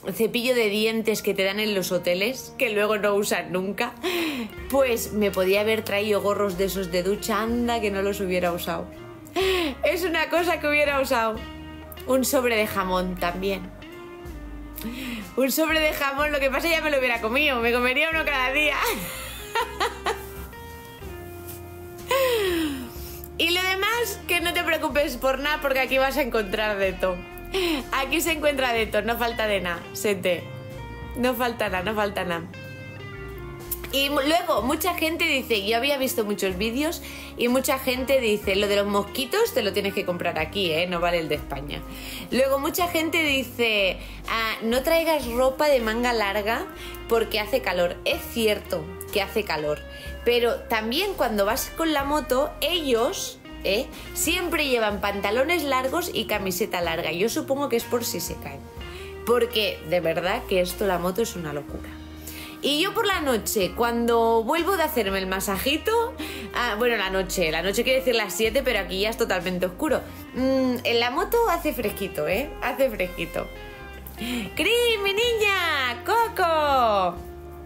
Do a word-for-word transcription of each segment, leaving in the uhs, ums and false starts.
cepillo de dientes que te dan en los hoteles, que luego no usan nunca, pues me podía haber traído gorros de esos de ducha, anda que no los hubiera usado. Es una cosa que hubiera usado. Un sobre de jamón también. Un sobre de jamón, lo que pasa ya me lo hubiera comido, me comería uno cada día. Y lo demás, que no te preocupes por nada, porque aquí vas a encontrar de todo. Aquí se encuentra de todo, no falta de nada, sete. No falta nada, no falta nada. Y luego mucha gente dice, yo había visto muchos vídeos y mucha gente dice, lo de los mosquitos te lo tienes que comprar aquí, ¿eh? No vale el de España. Luego mucha gente dice, ah, no traigas ropa de manga larga porque hace calor. Es cierto que hace calor, pero también cuando vas con la moto, ellos... ¿Eh? siempre llevan pantalones largos y camiseta larga. Yo supongo que es por si se caen, porque de verdad que esto, la moto, es una locura. Y yo por la noche, cuando vuelvo de hacerme el masajito, ah, bueno, la noche, la noche quiere decir las siete, pero aquí ya es totalmente oscuro. Mm, en la moto hace fresquito, ¿eh? Hace fresquito. ¡Cris, mi niña! ¡Coco!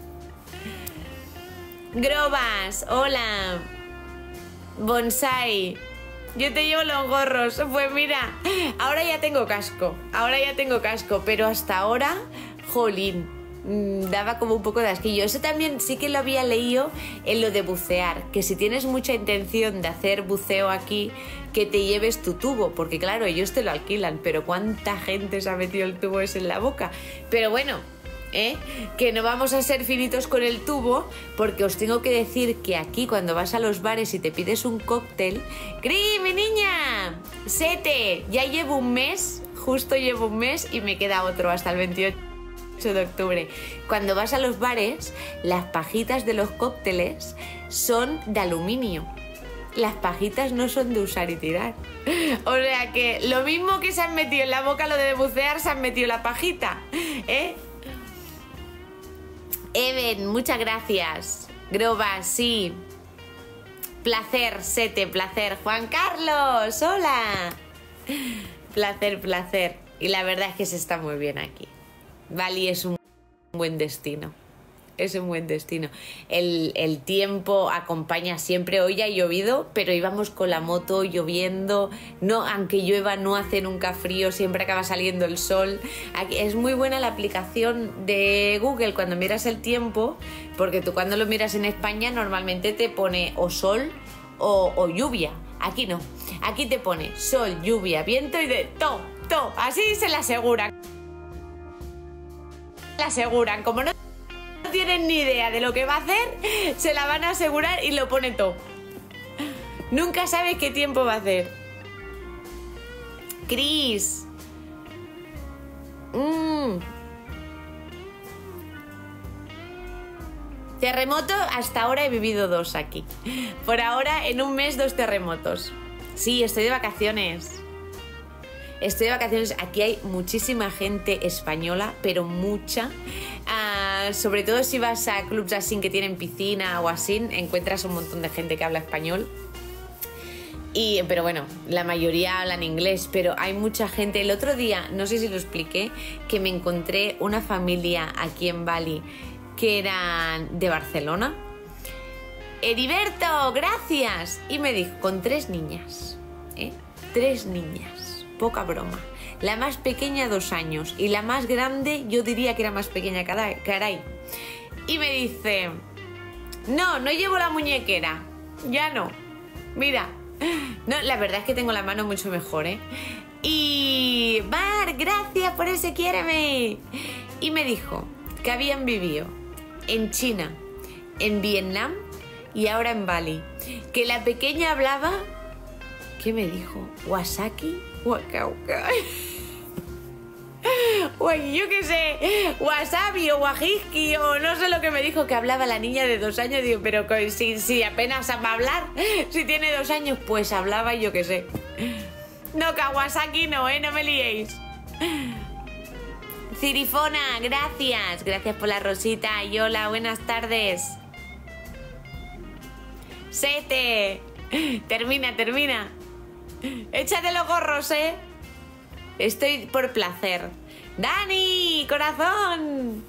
Grobas, hola. Bonsai, yo te llevo los gorros. Pues mira, ahora ya tengo casco, ahora ya tengo casco, pero hasta ahora, jolín, mmm, daba como un poco de asquillo. Eso también sí que lo había leído en lo de bucear, que si tienes mucha intención de hacer buceo aquí, que te lleves tu tubo, porque claro, ellos te lo alquilan, pero ¿cuánta gente se ha metido el tubo ese en la boca? Pero bueno... ¿Eh? Que no vamos a ser finitos con el tubo, porque os tengo que decir que aquí cuando vas a los bares y te pides un cóctel, ¡Cris, mi niña! ¡Sete! Ya llevo un mes, justo llevo un mes y me queda otro hasta el veintiocho de octubre. Cuando vas a los bares, las pajitas de los cócteles son de aluminio. Las pajitas no son de usar y tirar. O sea que lo mismo que se han metido en la boca lo de bucear, se han metido la pajita, ¿eh? Even, muchas gracias. Groba, sí. Placer, Sete, placer. Juan Carlos, hola. Placer, placer. Y la verdad es que se está muy bien aquí. Bali es un buen destino. Es un buen destino. El, el tiempo acompaña siempre. Hoy ha llovido, pero íbamos con la moto lloviendo. No, aunque llueva, no hace nunca frío, siempre acaba saliendo el sol. Aquí, es muy buena la aplicación de Google cuando miras el tiempo, porque tú cuando lo miras en España normalmente te pone o sol o, o lluvia. Aquí no. Aquí te pone sol, lluvia, viento y de todo, todo. Así se la aseguran. La aseguran. Como no no tienen ni idea de lo que va a hacer, se la van a asegurar y lo pone todo. Nunca sabes qué tiempo va a hacer. Cris. Mm. Terremoto, hasta ahora he vivido dos aquí. Por ahora, en un mes, dos terremotos. Sí, estoy de vacaciones. Estoy de vacaciones, aquí hay muchísima gente española, pero mucha. Uh, sobre todo si vas a clubs así que tienen piscina o así, encuentras un montón de gente que habla español. Y, pero bueno, la mayoría hablan inglés, pero hay mucha gente. El otro día, no sé si lo expliqué, que me encontré una familia aquí en Bali que eran de Barcelona. Heriberto, gracias. Y me dijo, con tres niñas, ¿eh? Tres niñas. Poca broma. La más pequeña dos años y la más grande yo diría que era más pequeña, caray. Y me dice, no, no llevo la muñequera. Ya no. Mira. No, la verdad es que tengo la mano mucho mejor, ¿eh? Y... Mar, gracias por ese quiéreme. Y me dijo que habían vivido en China, en Vietnam y ahora en Bali. Que la pequeña hablaba... ¿Qué me dijo? ¿Wasaki? Wakauka. Yo qué sé, wasabi o wajiski o no sé lo que me dijo que hablaba la niña de dos años. Digo, pero si, si apenas sabe hablar, si tiene dos años, pues hablaba yo qué sé. No, Kawasaki no, ¿eh? No me liéis. Cirifona, gracias. Gracias por la rosita. Y hola, buenas tardes. Sete. Termina, termina. Échate los gorros, ¿eh? Estoy por placer. ¡Dani! ¡Corazón!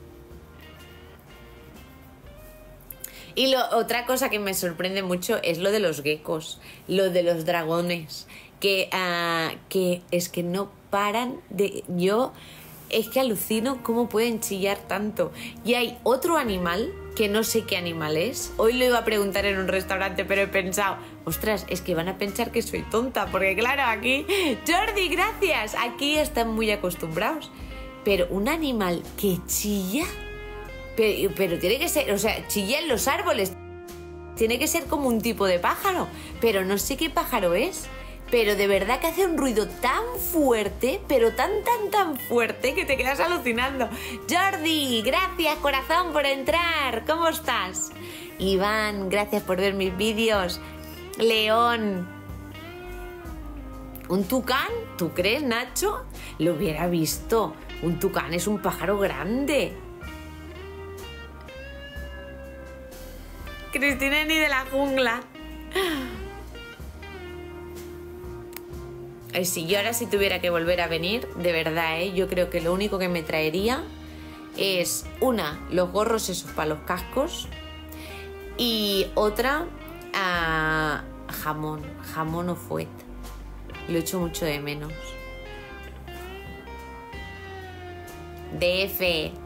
Y lo, otra cosa que me sorprende mucho es lo de los geckos, lo de los dragones, que, uh, que es que no paran de... Yo es que alucino cómo pueden chillar tanto. Y hay otro animal, que no sé qué animal es. Hoy lo iba a preguntar en un restaurante, pero he pensado, ostras, es que van a pensar que soy tonta, porque claro, aquí... Jordi, gracias. Aquí están muy acostumbrados. Pero un animal que chilla... Pero, pero tiene que ser, o sea, chilla en los árboles. Tiene que ser como un tipo de pájaro. Pero no sé qué pájaro es. Pero de verdad que hace un ruido tan fuerte, pero tan, tan, tan fuerte que te quedas alucinando. Jordi, gracias, corazón, por entrar. ¿Cómo estás? Iván, gracias por ver mis vídeos. León. ¿Un tucán? ¿Tú crees, Nacho? Lo hubiera visto. Un tucán es un pájaro grande. Cristina ni de la jungla. Ay, si yo ahora si tuviera que volver a venir, de verdad, ¿eh? Yo creo que lo único que me traería es una, los gorros esos para los cascos, y otra, uh, jamón, jamón o fuet. Lo echo mucho de menos. D F.